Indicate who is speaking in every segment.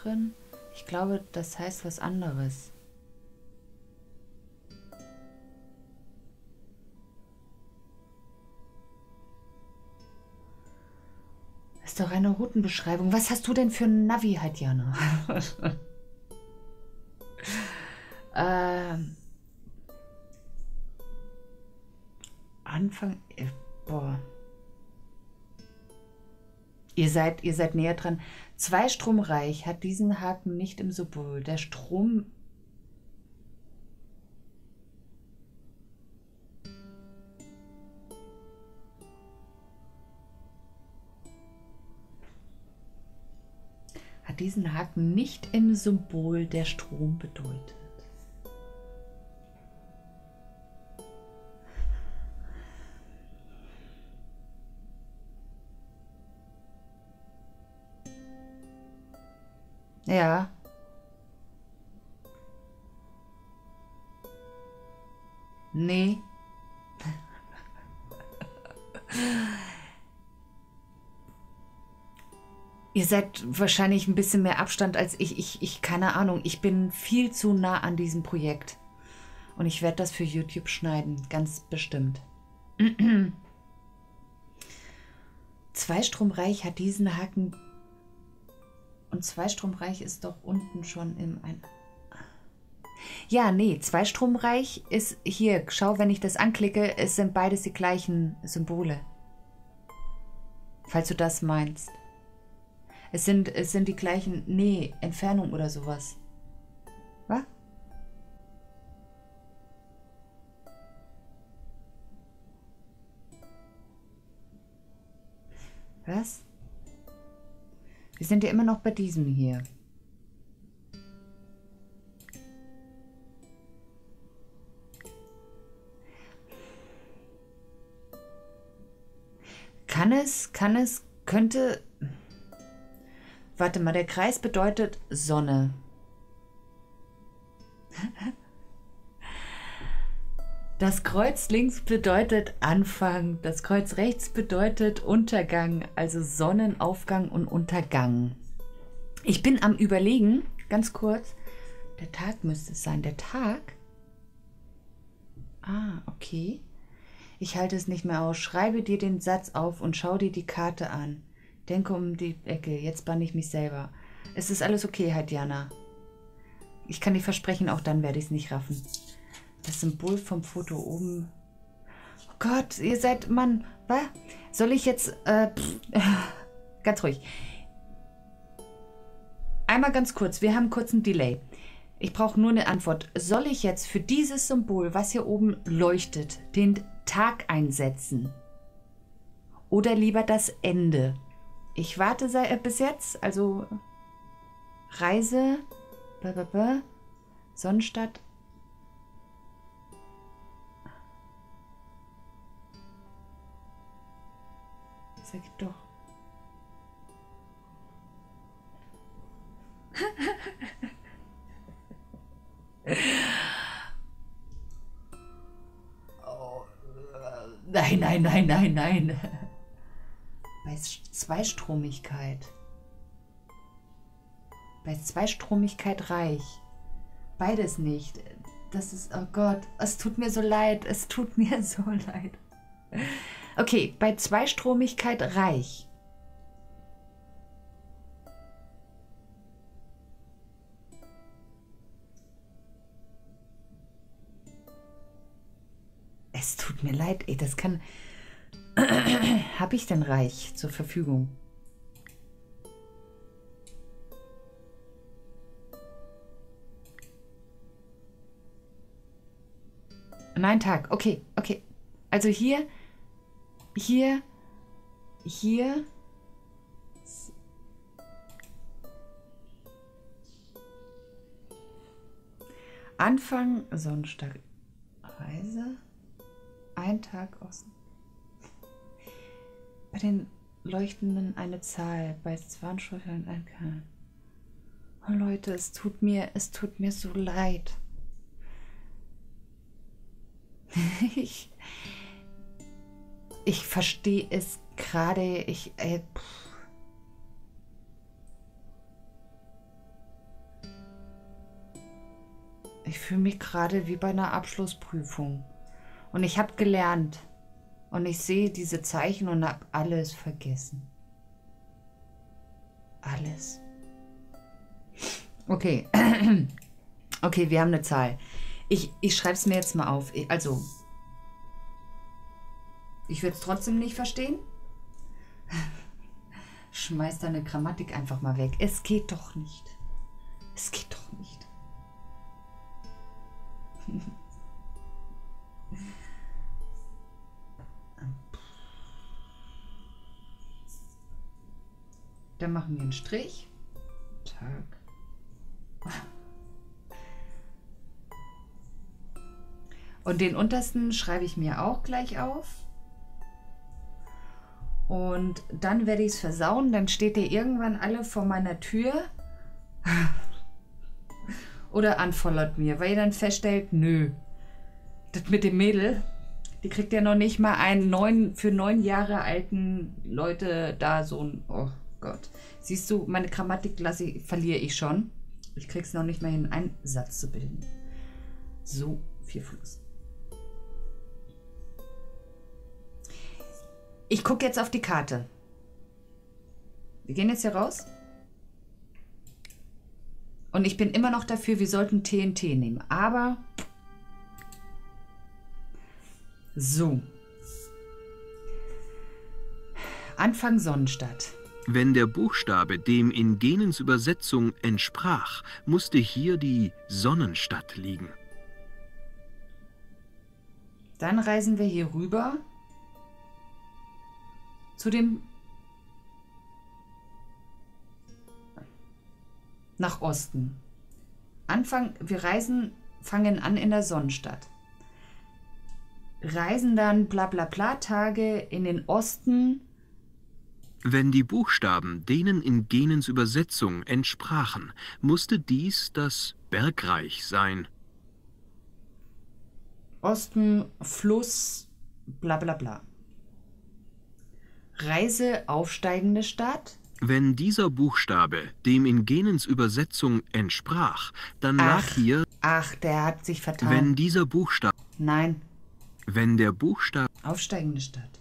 Speaker 1: drin. Ich glaube, das heißt was anderes. Das ist doch eine Routenbeschreibung. Was hast du denn für ein Navi, Hatjana? Anfang... boah. Ihr seid näher dran. Zweistromreich hat diesen Haken nicht im Symbol. Der Strom... hat diesen Haken nicht im Symbol, der Strom bedeutet. Ja. Nee. Ihr seid wahrscheinlich ein bisschen mehr Abstand als ich. Keine Ahnung. Ich bin viel zu nah an diesem Projekt. Und ich werde das für YouTube schneiden. Ganz bestimmt. Zweistromreich hat diesen Haken... Und Zweistromreich ist doch unten schon im... Ja, nee, Zweistromreich ist hier. Schau, wenn ich das anklicke, es sind beides die gleichen Symbole. Falls du das meinst. Es sind die gleichen... Nee, Entfernung oder sowas. Was? Was? Wir sind ja immer noch bei diesem hier. Könnte... Warte mal, der Kreis bedeutet Sonne. Das Kreuz links bedeutet Anfang, das Kreuz rechts bedeutet Untergang, also Sonnenaufgang und Untergang. Ich bin am Überlegen, ganz kurz, der Tag müsste es sein. Der Tag? Ah, okay. Ich halte es nicht mehr aus. Schreibe dir den Satz auf und schau dir die Karte an. Denke um die Ecke. Jetzt banne ich mich selber. Es ist alles okay, Hatjana. Ich kann dir versprechen, auch dann werde ich es nicht raffen. Das Symbol vom Foto oben. Oh Gott, ihr seid... Mann, was? Soll ich jetzt... ganz ruhig. Einmal ganz kurz. Wir haben kurz einen Delay. Ich brauche nur eine Antwort. Soll ich jetzt für dieses Symbol, was hier oben leuchtet, den Tag einsetzen? Oder lieber das Ende? Ich warte bis jetzt. Also Reise... Sonnenstadt... Sag ich doch. Oh, nein, nein, nein, nein, nein. Bei Zweistromigkeit. Bei Zweistromigkeit reich. Beides nicht. Das ist, oh Gott, es tut mir so leid. Es tut mir so leid. Okay, bei Zweistromigkeit reich. Es tut mir leid, ey, das kann... Habe ich denn reich zur Verfügung? Nein, Tag. Okay, okay. Also hier... Hier. Anfang Sonnenstag. Reise. Ein Tag Osten. Bei den Leuchtenden eine Zahl. Bei Zwanschriften ein K. Oh Leute, es tut mir so leid. Ich verstehe es gerade. Ich fühle mich gerade wie bei einer Abschlussprüfung. Und ich habe gelernt. Und ich sehe diese Zeichen und habe alles vergessen. Alles. Okay. Okay, wir haben eine Zahl. Ich schreibe es mir jetzt mal auf. Also, ich würde es trotzdem nicht verstehen. Schmeiß deine Grammatik einfach mal weg. Es geht doch nicht. Es geht doch nicht. Dann machen wir einen Strich. Tag. Und den untersten schreibe ich mir auch gleich auf. Und dann werde ich es versauen. Dann steht ihr irgendwann alle vor meiner Tür. Oder anfollert mir, weil ihr dann feststellt, nö. Das mit dem Mädel, die kriegt ja noch nicht mal einen für 9 Jahre alten Leute da so ein... Oh Gott. Siehst du, meine Grammatik verliere ich schon. Ich krieg's noch nicht mal hin, einen Satz zu bilden. So, 4 Fluss. Ich gucke jetzt auf die Karte. Wir gehen jetzt hier raus. Und ich bin immer noch dafür, wir sollten TNT nehmen. Aber... So. Anfang Sonnenstadt.
Speaker 2: Wenn der Buchstabe dem in Genens Übersetzung entsprach, musste hier die Sonnenstadt liegen.
Speaker 1: Dann reisen wir hier rüber zu dem... nach Osten. Wir fangen an in der Sonnenstadt. Reisen dann bla bla bla Tage in den Osten.
Speaker 2: Wenn die Buchstaben denen in Genens Übersetzung entsprachen, musste dies das Bergreich sein.
Speaker 1: Osten, Fluss, bla bla bla. Reise, aufsteigende Stadt.
Speaker 2: Wenn dieser Buchstabe dem in Genens Übersetzung entsprach, dann lag hier...
Speaker 1: Ach, der hat sich vertan.
Speaker 2: Wenn dieser Buchstabe...
Speaker 1: Nein.
Speaker 2: Wenn der Buchstabe...
Speaker 1: Aufsteigende Stadt.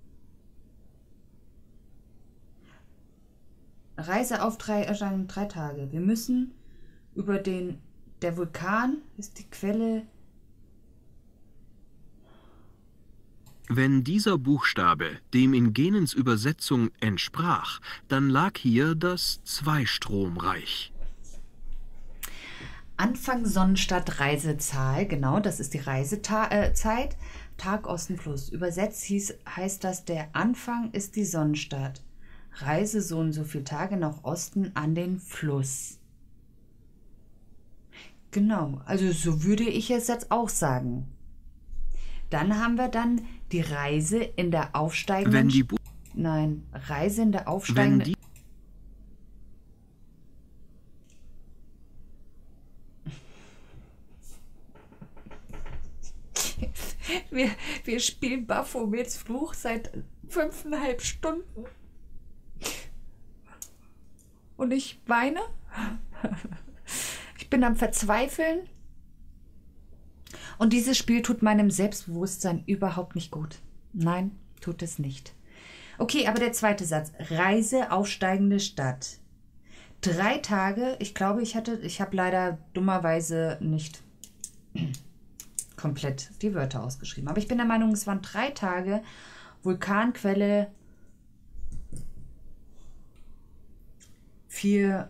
Speaker 1: Reise auf 3 Tage. Wir müssen über der Vulkan ist die Quelle.
Speaker 2: Wenn dieser Buchstabe dem in Genens Übersetzung entsprach, dann lag hier das Zweistromreich.
Speaker 1: Anfang Sonnenstadt Reisezahl, genau, das ist die Reisezeit. Tag Osten Fluss. Übersetzt heißt das, der Anfang ist die Sonnenstadt. Reise so und so viele Tage nach Osten an den Fluss. Genau, also so würde ich es jetzt auch sagen. Dann haben wir dann die Reise in der aufsteigenden... Reise in der aufsteigenden... Wir spielen Baphomets Fluch seit 5,5 Stunden. Und ich weine. Ich bin am Verzweifeln. Und dieses Spiel tut meinem Selbstbewusstsein überhaupt nicht gut. Nein, tut es nicht. Okay, aber der zweite Satz. Reise, aufsteigende Stadt. 3 Tage. Ich glaube, ich habe leider dummerweise nicht komplett die Wörter ausgeschrieben. Aber ich bin der Meinung, es waren 3 Tage. Vulkanquelle 4.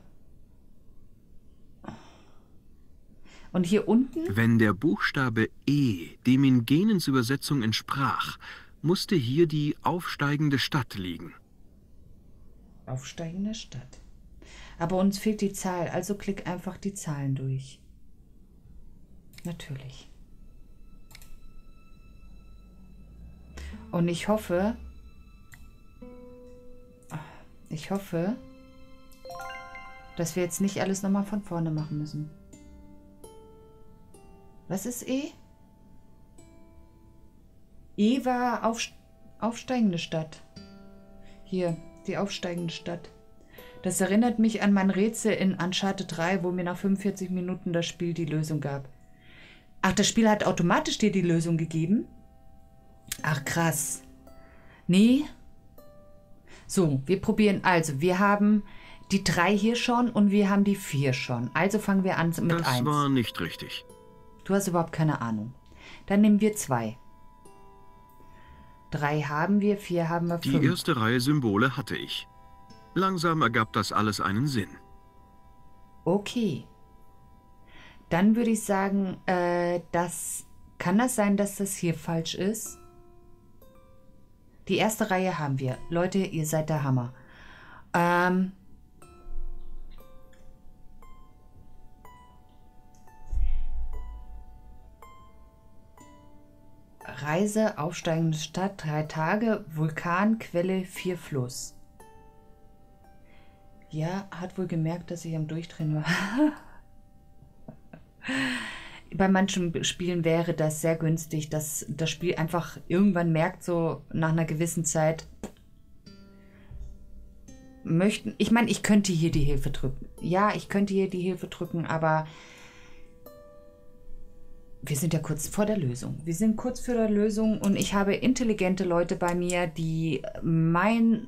Speaker 1: Und hier unten?
Speaker 2: Wenn der Buchstabe E dem in Genens Übersetzung entsprach, musste hier die aufsteigende Stadt liegen.
Speaker 1: Aufsteigende Stadt. Aber uns fehlt die Zahl, also klick einfach die Zahlen durch. Natürlich. Und ich hoffe, dass wir jetzt nicht alles nochmal von vorne machen müssen. Was ist E? E war aufsteigende Stadt. Hier, die aufsteigende Stadt. Das erinnert mich an mein Rätsel in Uncharted 3, wo mir nach 45 Minuten das Spiel die Lösung gab. Ach, das Spiel hat automatisch dir die Lösung gegeben? Ach, krass. Nee. So, wir probieren. Also, wir haben die 3 hier schon und wir haben die 4 schon. Also fangen wir an mit 1.
Speaker 2: Das war nicht richtig.
Speaker 1: Du hast überhaupt keine Ahnung. Dann nehmen wir 2. 3 haben wir, 4 haben wir, 5.
Speaker 2: Die erste Reihe Symbole hatte ich. Langsam ergab das alles einen Sinn.
Speaker 1: Okay. Dann würde ich sagen, kann das sein, dass das hier falsch ist? Die erste Reihe haben wir. Leute, ihr seid der Hammer. Reise, aufsteigende Stadt, 3 Tage, Vulkan, Quelle, 4 Fluss. Ja, hat wohl gemerkt, dass ich am Durchdrehen war. Bei manchen Spielen wäre das sehr günstig, dass das Spiel einfach irgendwann merkt, so nach einer gewissen Zeit, ich meine, ich könnte hier die Hilfe drücken. Ja, ich könnte hier die Hilfe drücken, aber wir sind ja kurz vor der Lösung. Wir sind kurz vor der Lösung und ich habe intelligente Leute bei mir, die mein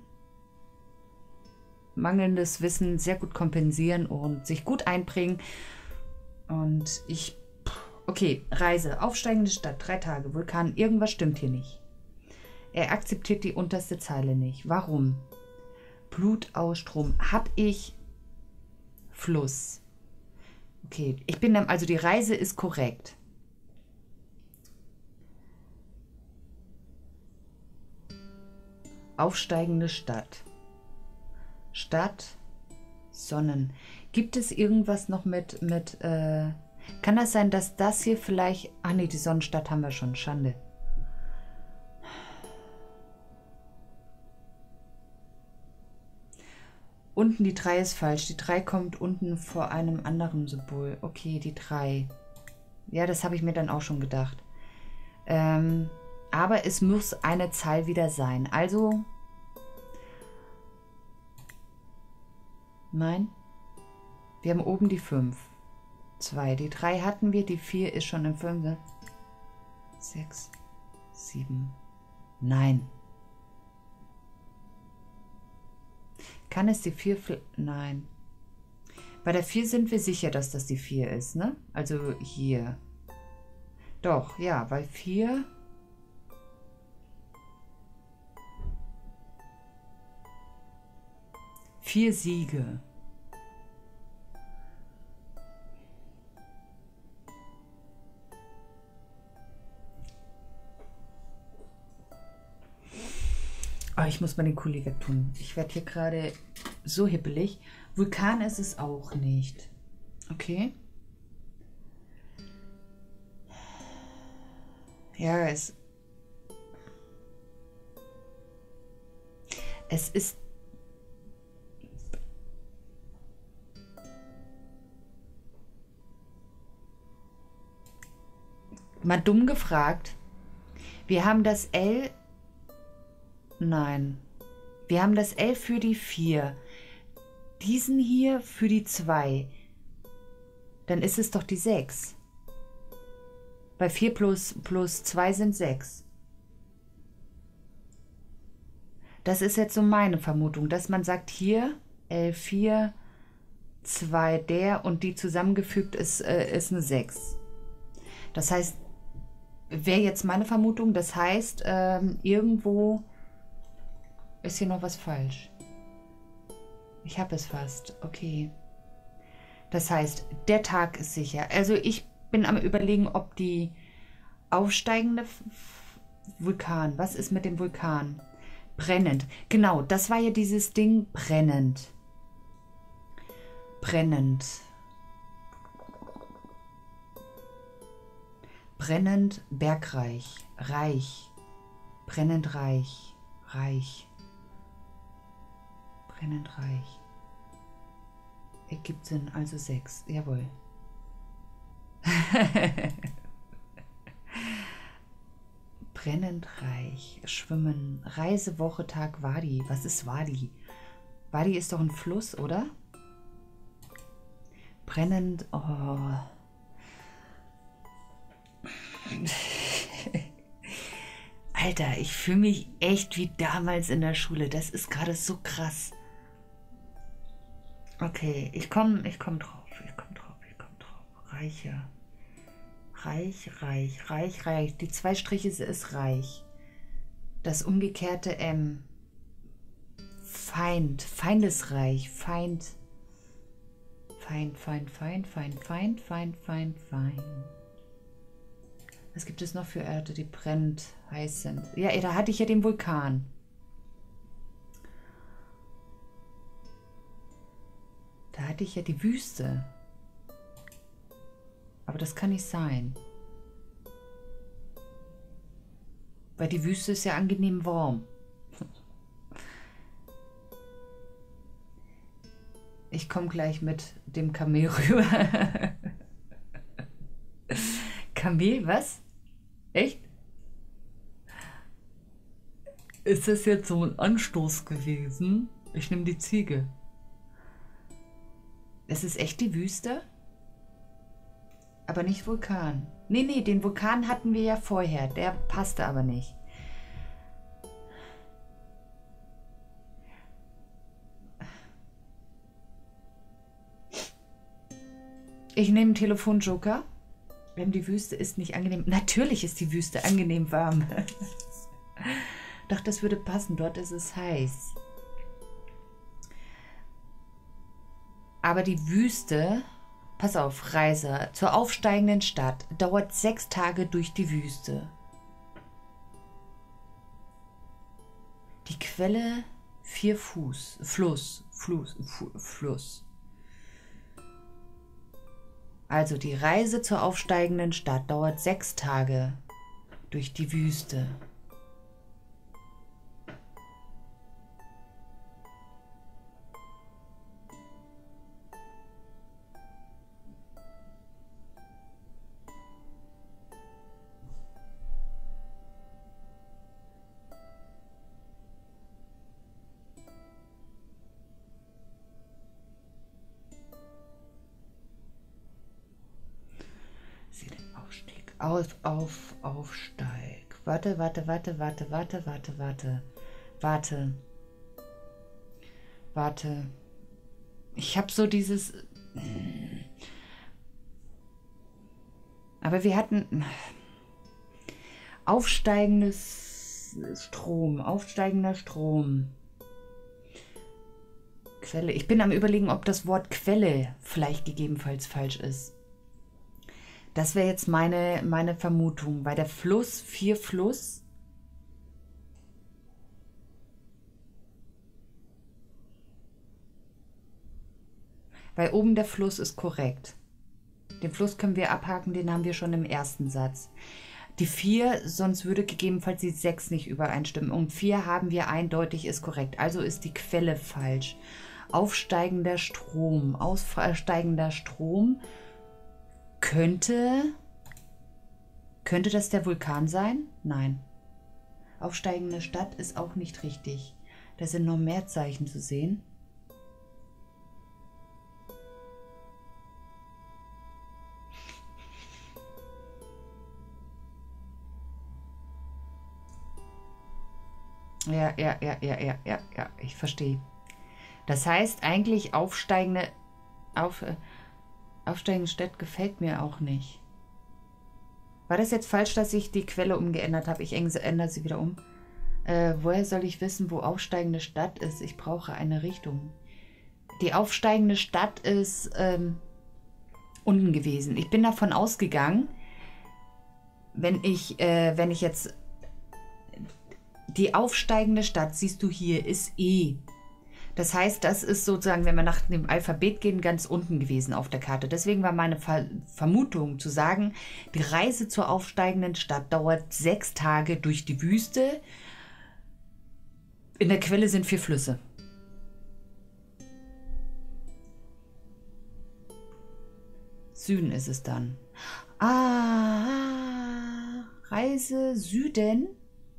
Speaker 1: mangelndes Wissen sehr gut kompensieren und sich gut einbringen. Und okay, Reise, aufsteigende Stadt, 3 Tage, Vulkan, irgendwas stimmt hier nicht. Er akzeptiert die unterste Zeile nicht. Warum? Blutausstrom. Hab ich Fluss. Okay, also die Reise ist korrekt. Aufsteigende Stadt. Stadt, Sonnen. Gibt es irgendwas noch kann das sein, dass das hier vielleicht... Ach nee, die Sonnenstadt haben wir schon. Schande. Unten die 3 ist falsch. Die 3 kommt unten vor einem anderen Symbol. Okay, die 3. Ja, das habe ich mir dann auch schon gedacht. Aber es muss eine Zahl wieder sein. Also... Nein. Wir haben oben die 5. 2. Die 3 hatten wir. Die 4 ist schon im 5. 6. 7. Nein. Kann es die 4... Nein. Bei der 4 sind wir sicher, dass das die 4 ist, ne? Also hier. Doch, ja, weil 4... 4 Siege. Oh, ich muss mal den Kuli wegtun. Ich werde hier gerade so hippelig. Vulkan ist es auch nicht. Okay. Ja, es ist... Mal dumm gefragt. Wir haben das L... Nein. Wir haben das L für die 4. Diesen hier für die 2. Dann ist es doch die 6. Bei 4 plus 2 sind 6. Das ist jetzt so meine Vermutung, dass man sagt, hier L4, 2 der und die zusammengefügt ist eine 6. Das heißt, wäre jetzt meine Vermutung, das heißt, irgendwo ist hier noch was falsch. Ich habe es fast. Okay. Das heißt, der Tag ist sicher. Also ich bin am Überlegen, ob die aufsteigende Vulkan, was ist mit dem Vulkan? Brennend. Genau, das war ja dieses Ding, brennend. Brennend. Brennend, bergreich, reich. Brennend, reich, reich. Brennend, reich. Ergibt Sinn, also 6. Jawohl. Brennend, reich. Schwimmen. Reisewoche, Tag, Wadi. Was ist Wadi? Wadi ist doch ein Fluss, oder? Brennend, oh... Alter, ich fühle mich echt wie damals in der Schule. Das ist gerade so krass. Okay, ich komm drauf. Reicher. Reich. Die 2 Striche ist reich. Das umgekehrte M. Feind. Feindesreich. Feind. Was gibt es noch für Erde, die brennt, heiß sind? Ja, da hatte ich ja den Vulkan. Da hatte ich ja die Wüste. Aber das kann nicht sein. Weil die Wüste ist ja angenehm warm. Ich komme gleich mit dem Kamel rüber. Kamel, was? Echt? Ist das jetzt so ein Anstoß gewesen? Ich nehme die Ziege. Es ist echt die Wüste? Aber nicht Vulkan. Nee, den Vulkan hatten wir ja vorher. Der passte aber nicht. Ich nehme einen Telefonjoker. Die Wüste ist nicht angenehm. Natürlich ist die Wüste angenehm warm. Doch, das würde passen. Dort ist es heiß. Aber die Wüste, pass auf, Reise zur aufsteigenden Stadt, dauert 6 Tage durch die Wüste. Die Quelle 4 Fuß. Fluss. Also die Reise zur aufsteigenden Stadt dauert 6 Tage durch die Wüste. Aufsteig. Warte. Ich habe so dieses... Aber wir hatten... aufsteigender Strom. Quelle. Ich bin am Überlegen, ob das Wort Quelle vielleicht gegebenenfalls falsch ist. Das wäre jetzt meine Vermutung. Bei der Fluss, 4 Fluss. Weil oben der Fluss ist korrekt. Den Fluss können wir abhaken, den haben wir schon im ersten Satz. Die 4, sonst würde gegebenenfalls die 6 nicht übereinstimmen. Und 4 haben wir eindeutig, ist korrekt. Also ist die Quelle falsch. Aufsteigender Strom. Aussteigender Strom. Könnte das der Vulkan sein? Nein. Aufsteigende Stadt ist auch nicht richtig. Da sind noch mehr Zeichen zu sehen. Ja, ich verstehe. Das heißt eigentlich aufsteigende Stadt gefällt mir auch nicht. War das jetzt falsch, dass ich die Quelle umgeändert habe? Ich ändere sie wieder um. Woher soll ich wissen, wo aufsteigende Stadt ist? Ich brauche eine Richtung. Die aufsteigende Stadt ist unten gewesen. Ich bin davon ausgegangen, wenn ich jetzt... Die aufsteigende Stadt, siehst du hier, ist E. Das heißt, das ist sozusagen, wenn wir nach dem Alphabet gehen, ganz unten gewesen auf der Karte. Deswegen war meine Vermutung zu sagen, die Reise zur aufsteigenden Stadt dauert 6 Tage durch die Wüste. In der Quelle sind 4 Flüsse. Süden ist es dann. Reise Süden.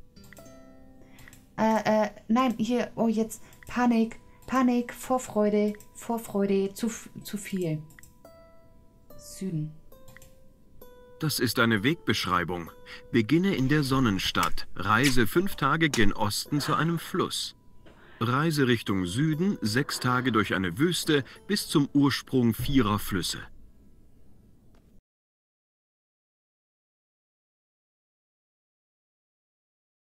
Speaker 1: Nein, hier, oh jetzt, Panik, Vorfreude, zu viel. Süden.
Speaker 2: Das ist eine Wegbeschreibung. Beginne in der Sonnenstadt. Reise 5 Tage gen Osten zu einem Fluss. Reise Richtung Süden 6 Tage durch eine Wüste bis zum Ursprung 4 Flüsse.